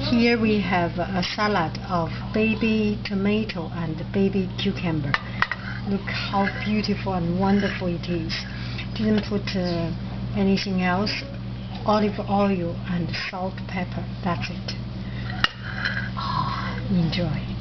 Here we have a salad of baby tomato and baby cucumber. Look how beautiful and wonderful it is. Didn't put anything else. Olive oil and salt, pepper. That's it. Enjoy.